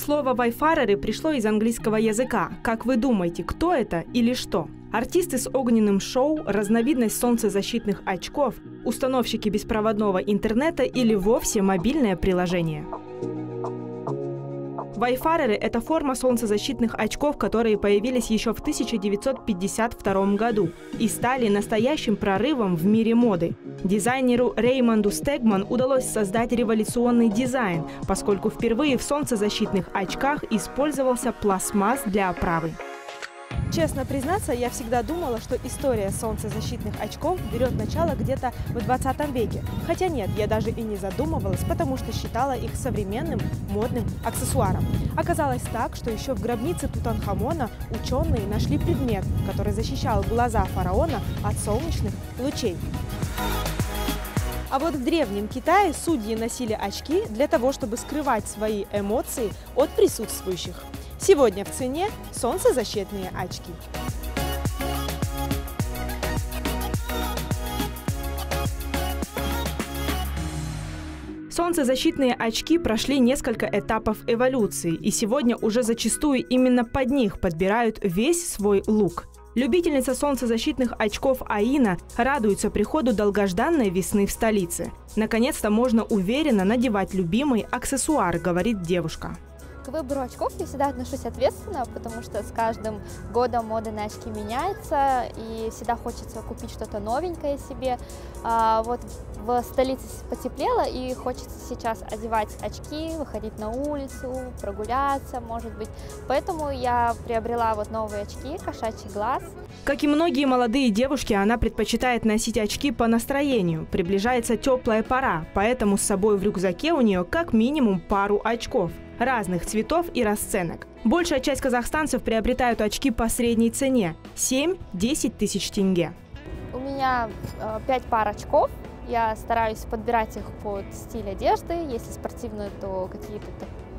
Слово «вайфареры» пришло из английского языка. Как вы думаете, кто это или что? Артисты с огненным шоу, разновидность солнцезащитных очков, установщики беспроводного интернета или вовсе мобильное приложение? Вайфареры – это форма солнцезащитных очков, которые появились еще в 1952 году и стали настоящим прорывом в мире моды. Дизайнеру Реймонду Стегман удалось создать революционный дизайн, поскольку впервые в солнцезащитных очках использовался пластмасс для оправы. Честно признаться, я всегда думала, что история солнцезащитных очков берет начало где-то в 20 веке. Хотя нет, я даже и не задумывалась, потому что считала их современным модным аксессуаром. Оказалось так, что еще в гробнице Тутанхамона ученые нашли предмет, который защищал глаза фараона от солнечных лучей. А вот в Древнем Китае судьи носили очки для того, чтобы скрывать свои эмоции от присутствующих. Сегодня в цене солнцезащитные очки. Солнцезащитные очки прошли несколько этапов эволюции, и сегодня уже зачастую именно под них подбирают весь свой лук. Любительница солнцезащитных очков Аина радуется приходу долгожданной весны в столице. Наконец-то можно уверенно надевать любимый аксессуар, говорит девушка. К выбору очков я всегда отношусь ответственно, потому что с каждым годом мода на очки меняется, и всегда хочется купить что-то новенькое себе. Вот в столице потеплело, и хочется сейчас одевать очки, выходить на улицу, прогуляться, может быть. Поэтому я приобрела вот новые очки «Кошачий глаз». Как и многие молодые девушки, она предпочитает носить очки по настроению. Приближается теплая пора, поэтому с собой в рюкзаке у нее как минимум пару очков разных цветов и расценок. Большая часть казахстанцев приобретают очки по средней цене – 7-10 тысяч тенге. У меня 5 пар очков. Я стараюсь подбирать их под стиль одежды. Если спортивную, то какие-то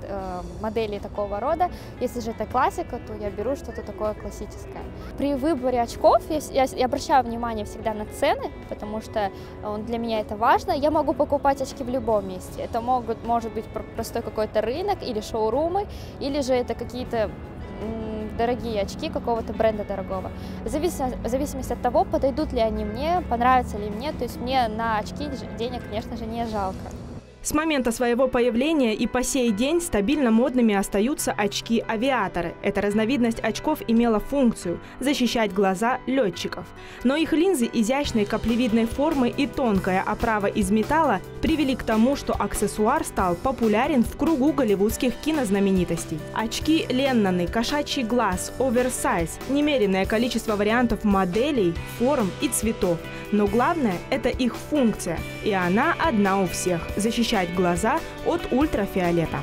модели такого рода. Если же это классика, то я беру что-то такое классическое. При выборе очков я обращаю внимание всегда на цены, потому что для меня это важно. Я могу покупать очки в любом месте. Это может быть простой какой-то рынок или шоурумы, или же это какие-то дорогие очки какого-то бренда дорогого. В зависимости от того, подойдут ли они мне, понравятся ли мне. То есть мне на очки денег, конечно же, не жалко. С момента своего появления и по сей день стабильно модными остаются очки-авиаторы. Эта разновидность очков имела функцию – защищать глаза летчиков. Но их линзы изящной каплевидной формы и тонкая оправа из металла привели к тому, что аксессуар стал популярен в кругу голливудских кинознаменитостей. Очки Ленноны, кошачий глаз, оверсайз – немеренное количество вариантов моделей, форм и цветов. Но главное – это их функция, и она одна у всех – защищать глаза от ультрафиолета.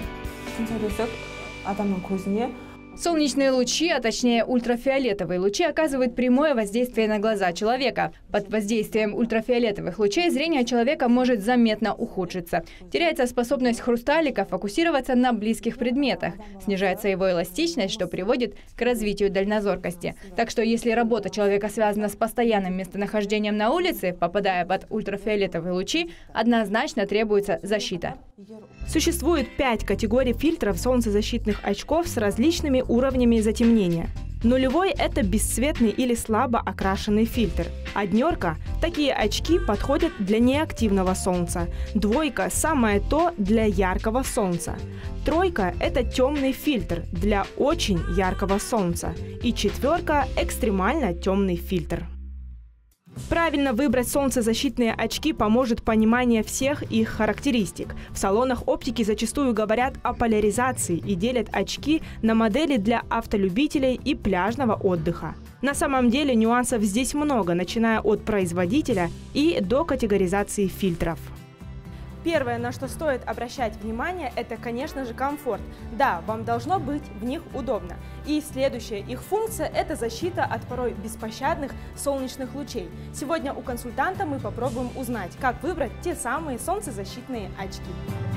Солнечные лучи, а точнее ультрафиолетовые лучи, оказывают прямое воздействие на глаза человека. Под воздействием ультрафиолетовых лучей зрение человека может заметно ухудшиться. Теряется способность хрусталика фокусироваться на близких предметах. Снижается его эластичность, что приводит к развитию дальнозоркости. Так что если работа человека связана с постоянным местонахождением на улице, попадая под ультрафиолетовые лучи, однозначно требуется защита. Существует 5 категорий фильтров солнцезащитных очков с различными уровнями затемнения. Нулевой – это бесцветный или слабо окрашенный фильтр. Однерка – такие очки подходят для неактивного солнца. Двойка – самое то для яркого солнца. Тройка – это темный фильтр для очень яркого солнца. И четверка – экстремально темный фильтр. Правильно выбрать солнцезащитные очки поможет понимание всех их характеристик. В салонах оптики зачастую говорят о поляризации и делят очки на модели для автолюбителей и пляжного отдыха. На самом деле нюансов здесь много, начиная от производителя и до категоризации фильтров. Первое, на что стоит обращать внимание, это, конечно же, комфорт. Да, вам должно быть в них удобно. И следующая их функция – это защита от порой беспощадных солнечных лучей. Сегодня у консультанта мы попробуем узнать, как выбрать те самые солнцезащитные очки.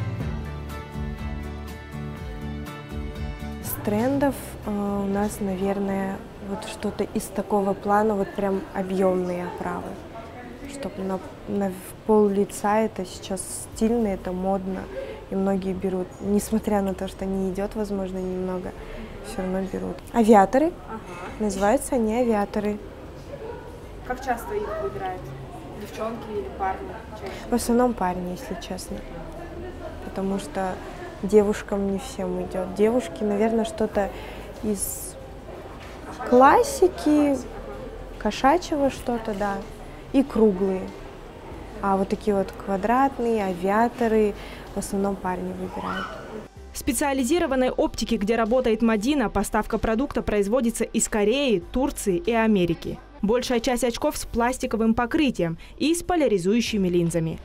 С трендов у нас, наверное, вот что-то из такого плана, вот прям объемные оправы. Чтобы на пол лица это сейчас стильно, это модно. и многие берут. Несмотря на то, что не идет, возможно, немного, все равно берут. Авиаторы. Называются они авиаторы. Как часто их выбирают? Девчонки или парни? В основном парни, если честно. Потому что девушкам не всем идет. Девушки, наверное, что-то из классики, кошачьего что-то, да, и круглые. А вот такие вот квадратные, авиаторы, в основном парни выбирают. В специализированной оптике, где работает Мадина, поставка продукта производится из Кореи, Турции и Америки. Большая часть очков с пластиковым покрытием и с поляризующими линзами.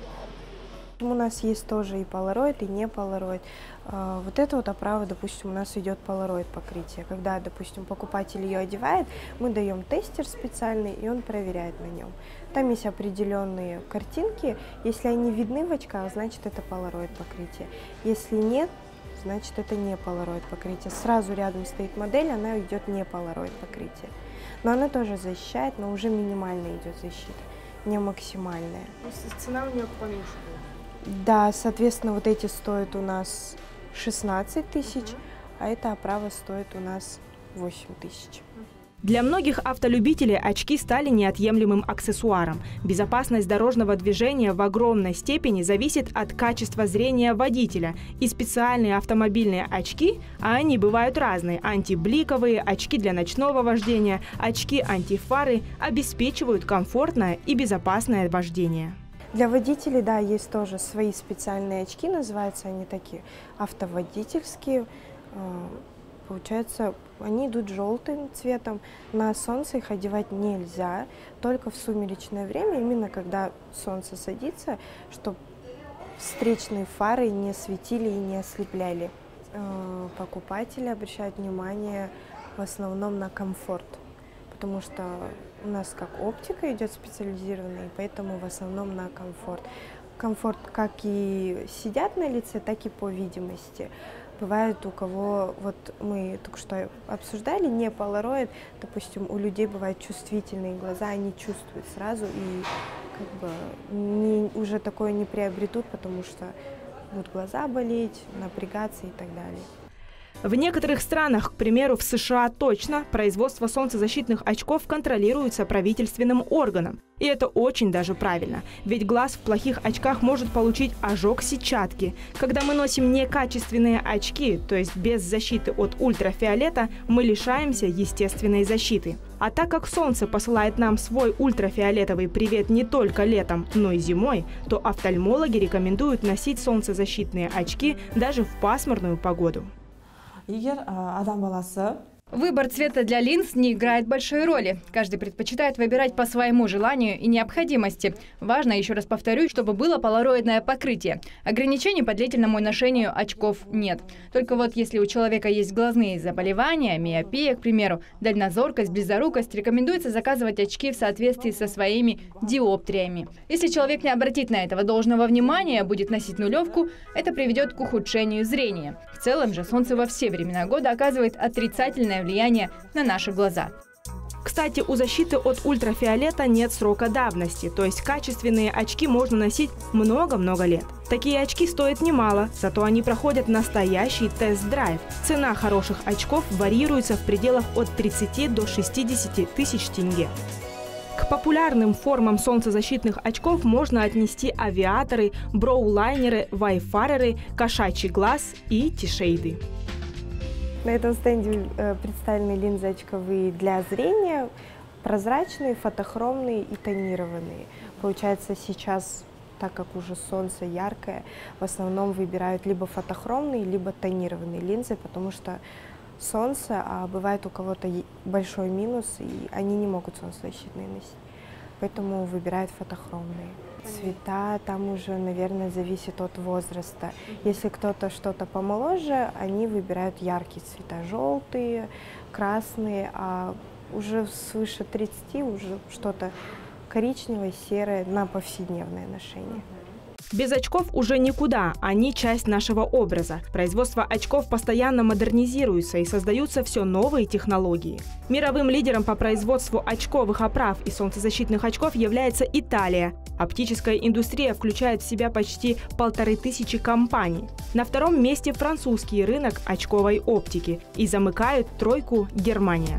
У нас есть тоже и полароид, и не полароид. Вот эта вот оправа, допустим, у нас идет полароид покрытие. Когда, допустим, покупатель ее одевает, мы даем тестер специальный, и он проверяет на нем. Там есть определенные картинки. Если они видны в очках, значит это полароид покрытие. Если нет, значит это не полароид покрытие. Сразу рядом стоит модель, она идет не полароид покрытие. Но она тоже защищает, но уже минимально идет защита, не максимальная. Цена у нее поменьше. Да, соответственно, вот эти стоят у нас 16 тысяч, а эта оправа стоит у нас 8 тысяч. Для многих автолюбителей очки стали неотъемлемым аксессуаром. Безопасность дорожного движения в огромной степени зависит от качества зрения водителя. И специальные автомобильные очки, а они бывают разные, антибликовые, очки для ночного вождения, очки-антифары, обеспечивают комфортное и безопасное вождение. Для водителей, да, есть тоже свои специальные очки, называются они такие автоводительские. Получается, они идут желтым цветом. На солнце их одевать нельзя, только в сумеречное время, именно когда солнце садится, чтобы встречные фары не светили и не ослепляли. Покупатели обращают внимание в основном на комфорт, потому что у нас как оптика идет специализированная, поэтому в основном на комфорт. Комфорт как и сидят на лице, так и по видимости. Бывает у кого, вот мы только что обсуждали, не полароид, допустим, у людей бывают чувствительные глаза, они чувствуют сразу и как бы уже такое не приобретут, потому что будут глаза болеть, напрягаться и так далее. В некоторых странах, к примеру, в США точно, производство солнцезащитных очков контролируется правительственным органом. И это очень даже правильно, ведь глаз в плохих очках может получить ожог сетчатки. Когда мы носим некачественные очки, то есть без защиты от ультрафиолета, мы лишаемся естественной защиты. А так как солнце посылает нам свой ультрафиолетовый привет не только летом, но и зимой, то офтальмологи рекомендуют носить солнцезащитные очки даже в пасмурную погоду. Выбор цвета для линз не играет большой роли. Каждый предпочитает выбирать по своему желанию и необходимости. Важно, еще раз повторюсь, чтобы было полароидное покрытие. Ограничений по длительному ношению очков нет. Только вот если у человека есть глазные заболевания, миопия, к примеру, дальнозоркость, близорукость, рекомендуется заказывать очки в соответствии со своими диоптриями. Если человек не обратит на этого должного внимания, будет носить нулевку, это приведет к ухудшению зрения. В целом же солнце во все времена года оказывает отрицательное влияние на наши глаза. Кстати, у защиты от ультрафиолета нет срока давности, то есть качественные очки можно носить много-много лет. Такие очки стоят немало, зато они проходят настоящий тест-драйв. Цена хороших очков варьируется в пределах от 30 до 60 тысяч тенге. К популярным формам солнцезащитных очков можно отнести авиаторы, броулайнеры, вайфареры, кошачий глаз и тишейды. На этом стенде представлены линзы очковые для зрения, прозрачные, фотохромные и тонированные. Получается, сейчас, так как уже солнце яркое, в основном выбирают либо фотохромные, либо тонированные линзы, потому что солнце, а бывает у кого-то большой минус, и они не могут солнцезащитные носить. Поэтому выбирают фотохромные. Цвета там уже, наверное, зависит от возраста. Если кто-то что-то помоложе, они выбирают яркие цвета, желтые, красные, а уже свыше 30 уже что-то коричневое, серое на повседневное ношение. Без очков уже никуда, они часть нашего образа. Производство очков постоянно модернизируется и создаются все новые технологии. Мировым лидером по производству очковых оправ и солнцезащитных очков является Италия. Оптическая индустрия включает в себя почти 1500 компаний. На втором месте французский рынок очковой оптики и замыкают тройку Германия.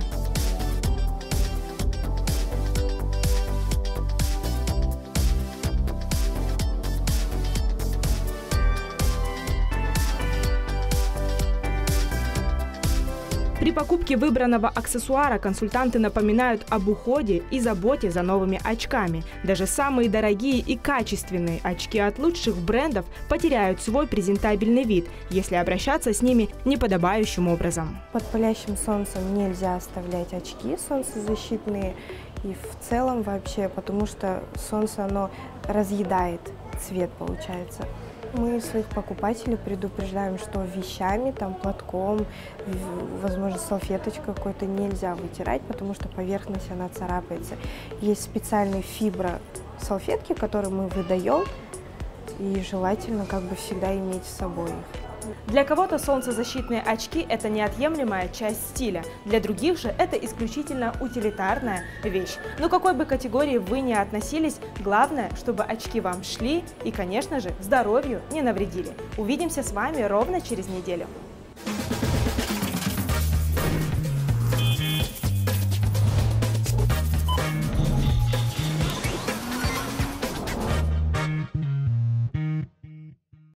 При покупке выбранного аксессуара консультанты напоминают об уходе и заботе за новыми очками. Даже самые дорогие и качественные очки от лучших брендов потеряют свой презентабельный вид, если обращаться с ними неподобающим образом. Под палящим солнцем нельзя оставлять очки солнцезащитные и в целом вообще, потому что солнце оно разъедает цвет, получается. Мы своих покупателей предупреждаем, что вещами, там, платком, возможно, салфеточкой какой-то нельзя вытирать, потому что поверхность, она царапается. Есть специальные фибро-салфетки, которые мы выдаем, и желательно как бы всегда иметь с собой их. Для кого-то солнцезащитные очки – это неотъемлемая часть стиля. Для других же это исключительно утилитарная вещь. Но к какой бы категории вы ни относились, главное, чтобы очки вам шли и, конечно же, здоровью не навредили. Увидимся с вами ровно через неделю.